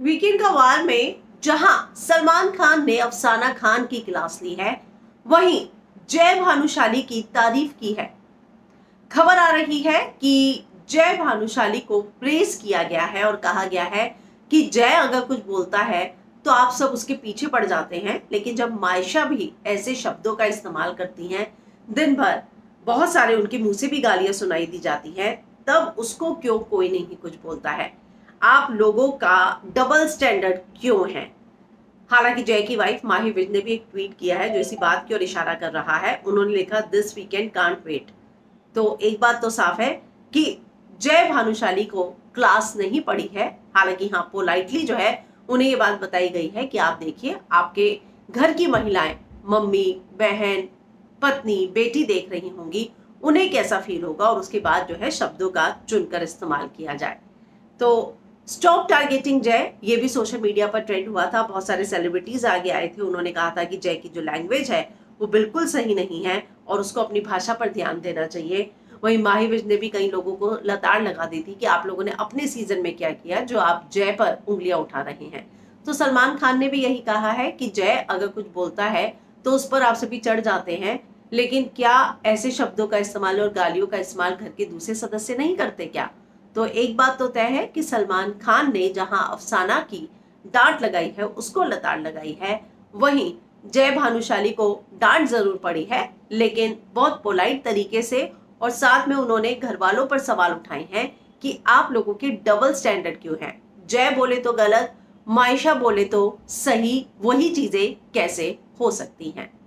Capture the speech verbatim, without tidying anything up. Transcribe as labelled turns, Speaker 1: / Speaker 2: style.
Speaker 1: Weekend का वार में जहां सलमान खान ने अफसाना खान की क्लास ली है, वहीं जय भानुशाली की तारीफ की है। खबर आ रही है कि जय भानुशाली को प्रेज किया गया है और कहा गया है कि जय अगर कुछ बोलता है तो आप सब उसके पीछे पड़ जाते हैं, लेकिन जब मायशा भी ऐसे शब्दों का इस्तेमाल करती हैं, दिन भर बहुत सारे उनके मुंह से भी गालियां सुनाई दी जाती हैं, तब उसको क्यों कोई नहीं कुछ बोलता है। आप लोगों का डबल स्टैंडर्ड क्यों है। हालांकि जय की वाइफ माही विज ने भी एक ट्वीट किया है जो इसी बात की ओर इशारा कर रहा है। उन्होंने लिखा, दिस वीकेंड कांट वेट। तो एक बात तो साफ है कि जय भानुशाली को क्लास नहीं पड़ी है। हालांकि हाँ, पोलाइटली जो है उन्हें ये बात बताई गई है कि आप देखिए, आपके घर की महिलाएं, मम्मी, बहन, पत्नी, बेटी देख रही होंगी, उन्हें कैसा फील होगा, और उसके बाद जो है शब्दों का चुनकर इस्तेमाल किया जाए। तो स्टॉप टारगेटिंग जय, ये भी सोशल मीडिया पर ट्रेंड हुआ था। बहुत सारे सेलिब्रिटीज आगे आए थे, उन्होंने कहा था कि जय की जो लैंग्वेज है वो बिल्कुल सही नहीं है और उसको अपनी भाषा पर ध्यान देना चाहिए। वहीं माही विज ने भी कई लोगों को लताड़ लगा दी थी कि आप लोगों ने अपने सीजन में क्या किया जो आप जय पर उंगलियां उठा रहे हैं। तो सलमान खान ने भी यही कहा है कि जय अगर कुछ बोलता है तो उस पर आप सभी चढ़ जाते हैं, लेकिन क्या ऐसे शब्दों का इस्तेमाल और गालियों का इस्तेमाल घर के दूसरे सदस्य नहीं करते क्या। तो एक बात तो तय है कि सलमान खान ने जहां अफसाना की डांट लगाई है, उसको लताड़ लगाई है, वहीं जय भानुशाली को डांट जरूर पड़ी है, लेकिन बहुत पोलाइट तरीके से, और साथ में उन्होंने घर वालों पर सवाल उठाए हैं कि आप लोगों के डबल स्टैंडर्ड क्यों हैं। जय बोले तो गलत, मायशा बोले तो सही, वही चीजें कैसे हो सकती हैं।